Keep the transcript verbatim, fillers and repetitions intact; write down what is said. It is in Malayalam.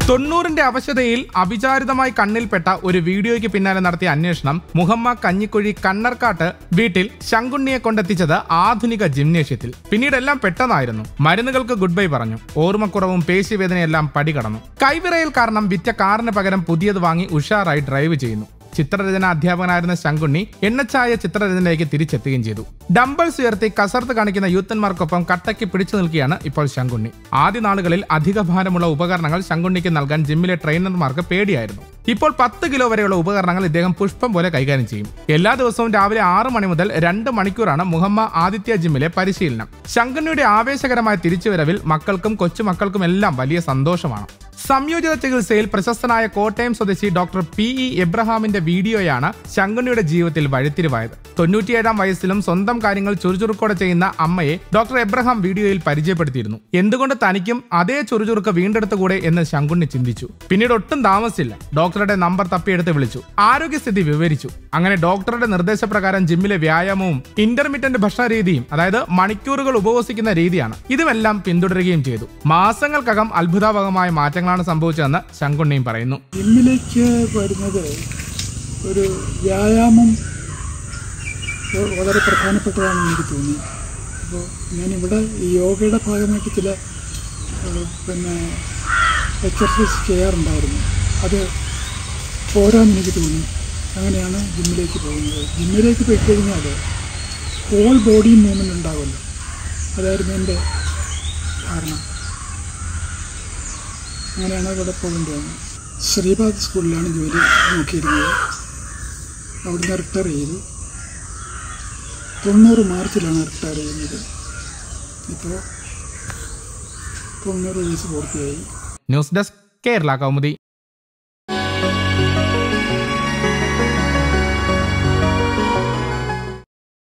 തൊണ്ണൂറിന്റെ അവശതയിൽ അവിചാരിതമായി കണ്ണിൽപ്പെട്ട ഒരു വീഡിയോയ്ക്ക് പിന്നാലെ നടത്തിയ അന്വേഷണം മുഹമ്മ കഞ്ഞിക്കുഴി കണ്ണർക്കാട്ട് വീട്ടിൽ ശങ്കുണ്ണിയെ കൊണ്ടെത്തിച്ചത് ആധുനിക ജിംനേഷ്യത്തിൽ. പിന്നീടെല്ലാം പെട്ടെന്നായിരുന്നു. മരുന്നുകൾക്ക് ഗുഡ് ബൈ പറഞ്ഞു. ഓർമ്മക്കുറവും പേശിവേദനയെല്ലാം പടികടന്നു. കൈവിറയൽ കാരണം വിറ്റ കാറിന് പകരം പുതിയത് വാങ്ങി ഉഷാറായി ഡ്രൈവ് ചെയ്യുന്നു. ചിത്രരചന അധ്യാപകനായിരുന്ന ശങ്കുണ്ണി എണ്ണച്ചായ ചിത്രരചനയിലേക്ക് തിരിച്ചെത്തുകയും ചെയ്തു. ഡംബിൾസ് ഉയർത്തി കസർത്ത് കാണിക്കുന്ന യൂത്തന്മാർക്കൊപ്പം കട്ടയ്ക്ക് പിടിച്ചു നിൽക്കുകയാണ് ഇപ്പോൾ ശങ്കുണ്ണി. ആദ്യ നാളുകളിൽ അധിക ഭാരമുള്ള ഉപകരണങ്ങൾ ശങ്കുണ്ണിക്ക് നൽകാൻ ജിമ്മിലെ ട്രെയിനർമാർക്ക് പേടിയായിരുന്നു. ഇപ്പോൾ പത്ത് കിലോ വരെയുള്ള ഉപകരണങ്ങൾ ഇദ്ദേഹം പുഷ്പം പോലെ കൈകാര്യം ചെയ്യും. എല്ലാ ദിവസവും രാവിലെ ആറ് മണി മുതൽ രണ്ട് മണിക്കൂറാണ് മുഹമ്മ ആദിത്യ ജിമ്മിലെ പരിശീലനം. ശങ്കുണ്ണിയുടെ ആവേശകരമായ തിരിച്ചുവരവിൽ മക്കൾക്കും കൊച്ചുമക്കൾക്കും എല്ലാം വലിയ സന്തോഷമാണ്. സംയോജിത ചികിത്സയിൽ പ്രശസ്തനായ കോട്ടയം സ്വദേശി ഡോക്ടർ പി ഇ എബ്രഹാമിന്റെ വീഡിയോയാണ് ശങ്കുണ്ണിയുടെ ജീവിതത്തിൽ വഴിത്തിരിവായത്. തൊണ്ണൂറ്റിയേഴാം വയസ്സിലും സ്വന്തം കാര്യങ്ങൾ ചുറുചുറുക്കോടെ ചെയ്യുന്ന അമ്മയെ ഡോക്ടർ എബ്രഹാം വീഡിയോയിൽ പരിചയപ്പെടുത്തിയിരുന്നു. എന്തുകൊണ്ട് തനിക്കും അതേ ചുറുചുറുക്ക് വീണ്ടെടുത്തുകൂടെ എന്ന് ശങ്കുണ്ണി ചിന്തിച്ചു. പിന്നീട് ഒട്ടും താമസിച്ചില്ല. ഡോക്ടറുടെ നമ്പർ തപ്പിയെടുത്ത് വിളിച്ചു. ആരോഗ്യസ്ഥിതി വിവരിച്ചു. അങ്ങനെ ഡോക്ടറുടെ നിർദ്ദേശപ്രകാരം ജിമ്മിലെ വ്യായാമവും ഇന്റർമീഡിയന്റ് ഭക്ഷണ രീതിയും, അതായത് മണിക്കൂറുകൾ ഉപവസിക്കുന്ന രീതിയാണ്, ഇതുമെല്ലാം പിന്തുടരുകയും ചെയ്തു. മാസങ്ങൾക്കകം അത്ഭുതാവഹമായ മാറ്റങ്ങളാണ് സംഭവിച്ചതെന്ന് ശങ്കുണ്ണിയും പറയുന്നു. ജിമ്മിലേക്ക് വരുന്നത് ഒരു വ്യായാമം വളരെ പ്രധാനപ്പെട്ടതാണെന്ന് എനിക്ക് തോന്നി. അപ്പോൾ ഞാനിവിടെ ഈ യോഗയുടെ ഭാഗമായിട്ട് ചില പിന്നെ എക്സർസൈസ് ചെയ്യാറുണ്ടായിരുന്നു. അത് പോരാന്ന് എനിക്ക് തോന്നി. അങ്ങനെയാണ് ജിമ്മിലേക്ക് പോകുന്നത്. ജിമ്മിലേക്ക് പോയി കഴിഞ്ഞാൽ ഹോൾ ബോഡി മൂവ്മെൻറ്റ് ഉണ്ടാകുമല്ലോ. അതായിരുന്നു എൻ്റെ ധാരണ. അങ്ങനെയാണ് ഇവിടെ പോകേണ്ടത്. ശ്രീപാദ് സ്കൂളിലാണ് ജോലി നോക്കിയിരുന്നത്. അവിടുന്ന് റിട്ടയർ ചെയ്തു. തൊണ്ണൂറ് മാർച്ചിലാണ് റിട്ടയർ ചെയ്യുന്നത്. ഇപ്പോൾ തൊണ്ണൂറ് വയസ്സ് പൂർത്തിയായി. News desk Kerala Kaumudi.